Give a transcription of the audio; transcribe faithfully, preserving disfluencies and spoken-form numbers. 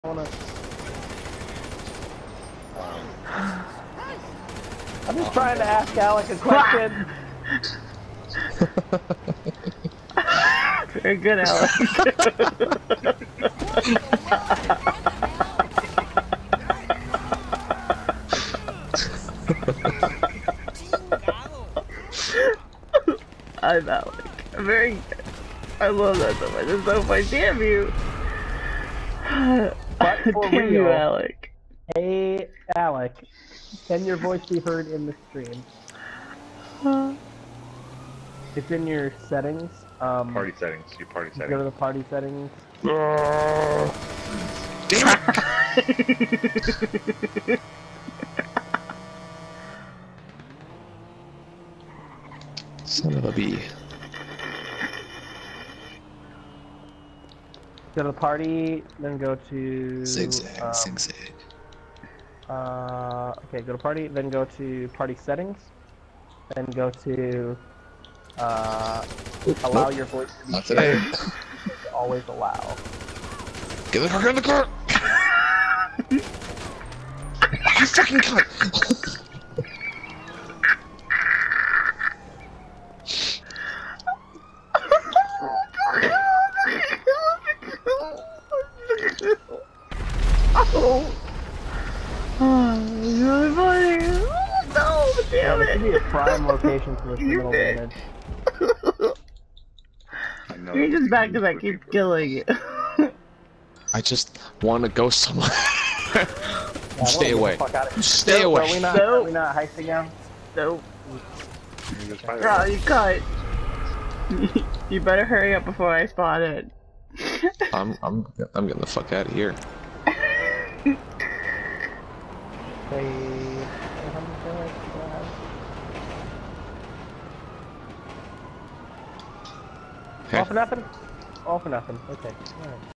wanna... I'm just trying to ask Alec a question. Very good, Alec. I'm Alec. I'm very good. I love that so much. It's so funny. Damn you. But for Damn real, you, Alec. Hey, Alec. Can your voice be heard in the stream? Uh, It's in your settings. Um, Party settings. Your party Go to settings. the party settings. Son of a bee. Go to the party, then go to... Zigzag, um, zigzag. Uh, okay, go to party, then go to party settings, then go to uh, allow Nope. your voice to be Not today. shared. Always allow. Get the fuck in the car! You fucking cunt! Oh. Oh, it's really funny. Oh, no, damn Yeah, this it. would be a prime location for a criminal did. damage. I know You're that just back because I for keep people. killing you. I just want to go somewhere. Yeah, I Stay wanna away. get the fuck out of here. Stay So, away. Are we not, No. are we not heisting now? So, You just find bro, it. you cut. You better hurry up before I spawn in. I'm I'm I'm getting the fuck out of here. Say... Hey. All for nothing? All for nothing. Okay. Alright.